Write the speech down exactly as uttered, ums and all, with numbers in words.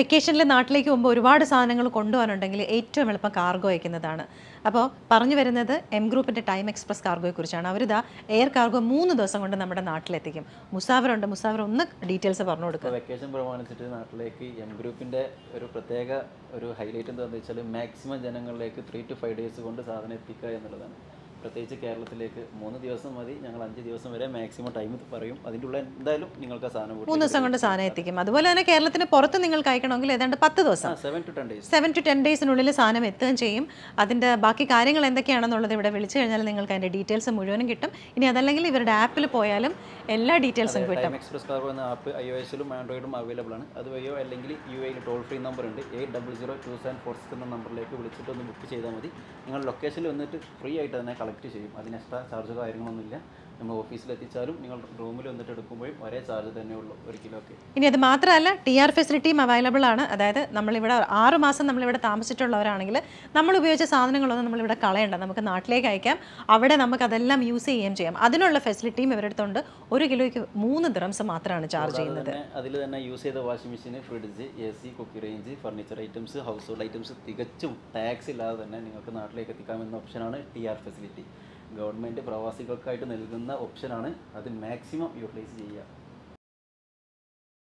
വെക്കേഷനിൽ നാട്ടിലേക്ക് പോകുമ്പോൾ ഒരുപാട് സാധനങ്ങൾ കൊണ്ടുപോകാനുണ്ടെങ്കിൽ ഏറ്റവും എളുപ്പം കാർഗോ അയക്കുന്നതാണ്. അപ്പോൾ പറഞ്ഞു വരുന്നത് എം ഗ്രൂപ്പിൻ്റെ ടൈം എക്സ്പ്രസ് കാർഗോയെക്കുറിച്ചാണ്. അവരിതാ എയർ കാർഗോ മൂന്ന് ദിവസം കൊണ്ട് നമ്മുടെ നാട്ടിലെത്തിക്കും. മുസാഫറുണ്ട്, മുസാഫർ ഒന്ന് ഡീറ്റെയിൽസ് പറഞ്ഞു കൊടുക്കുക. വെക്കേഷൻ പ്രമാണിച്ചിട്ട് നാട്ടിലേക്ക് എം ഗ്രൂപ്പിൻ്റെ ഒരു പ്രത്യേക ഒരു ഹൈലൈറ്റ് എന്താണെന്ന് വെച്ചാൽ മാക്സിമം ജനങ്ങളിലേക്ക് ത്രീ ടു ഫൈവ് ഡേയ്സ് കൊണ്ട് സാധനം എത്തിക്കുക എന്നുള്ളതാണ്. പ്രത്യേകിച്ച് കേരളത്തിലേക്ക് മൂന്ന് ദിവസം മതി, ഞങ്ങൾ അഞ്ച് ദിവസം വരെ മാക്സിമം ടൈം പറയും. അതിൻ്റെ ഉള്ള എന്തായാലും നിങ്ങൾക്ക് ആ സാധനം മൂന്ന് ദിവസം കൊണ്ട് സാധനം എത്തിക്കും. അതുപോലെ തന്നെ കേരളത്തിന് പുറത്ത് നിങ്ങൾക്ക് അയക്കണമെങ്കിൽ ഏതാണ്ട് പത്ത് ദിവസം seven to ten days seven to ten ഡേയ്സിനുള്ളിൽ സാധനം എത്തുകയും ചെയ്യും. അതിൻ്റെ ബാക്കി കാര്യങ്ങൾ എന്തൊക്കെയാണെന്നുള്ളത് ഇവിടെ വിളിച്ചു കഴിഞ്ഞാൽ നിങ്ങൾക്ക് അതിൻ്റെ ഡീറ്റെയിൽസ് മുഴുവനും കിട്ടും. ഇനി അതല്ലെങ്കിൽ ഇവരുടെ ആപ്പിൽ പോയാലും എല്ലാ ഡീറ്റെയിൽസും കിട്ടും. എക്സ്പ്രസ് കാർഗോ എന്ന ആപ്പ് ഐ ഒ എസിലും ആൻഡ്രോയിഡും അവൈലബിൾ ആണ്. അതുവഴിയോ അല്ലെങ്കിൽ യു എയിൽ ടോൾ ഫ്രീ നമ്പർ ഉണ്ട്, eight double zero two seven four six എന്ന നമ്പറിലേക്ക് വിളിച്ചിട്ട് ഒന്ന് ബുക്ക് ചെയ്താൽ മതി. നിങ്ങൾ ലൊക്കേഷനിൽ വന്നിട്ട് ഫ്രീ ആയിട്ട് തന്നെ കളക്ട് ചെയ്യും. അതിന് എക്സ്ട്രാ ചാർജോ കാര്യങ്ങളൊന്നുമില്ല. നമ്മൾ ഓഫീസിൽ എത്തിച്ചാലും നിങ്ങൾ റൂമിൽ വന്നിട്ട് എടുക്കുമ്പോഴും ഒരേ ചാർജ് തന്നെ ഉള്ളൂ ഒരു കിലോക്ക്. ഇനി അത് മാത്രമല്ല ടി ആർ ഫെസിലിറ്റിയും അവൈലബിൾ ആണ്. അതായത് നമ്മളിവിടെ ആറ് മാസം നമ്മളിവിടെ താമസിച്ചിട്ടുള്ളവരാണെങ്കിൽ നമ്മൾ ഉപയോഗിച്ച സാധനങ്ങളൊന്നും നമ്മളിവിടെ കളയണ്ട, നമുക്ക് നാട്ടിലേക്ക് അയക്കാം. അവിടെ നമുക്ക് അതെല്ലാം യൂസ് ചെയ്യുകയും ചെയ്യാം. അതിനുള്ള ഫെസിലിറ്റിയും ഇവരുടെ അടുത്തുണ്ട്. ഒരു കിലോയ്ക്ക് മൂന്ന് ദിറംസ് മാത്രമാണ് ചാർജ് ചെയ്യുന്നത്. അതിൽ തന്നെ യൂസ് ചെയ്ത washing machine, fridge, A C, കുക്കി range, furniture items, household items തികച്ചും ടാക്സ് ഇല്ലാതെ തന്നെ നിങ്ങൾക്ക് നാട്ടിലേക്ക് എത്തിക്കാമെന്ന ഓപ്ഷനാണ് ടി ആർ ഫെസിലിറ്റി. ഗവൺമെൻറ് പ്രവാസികൾക്കായിട്ട് നൽകുന്ന ഓപ്ഷനാണ്. അത് മാക്സിമം യൂട്ടിലൈസ് ചെയ്യുക.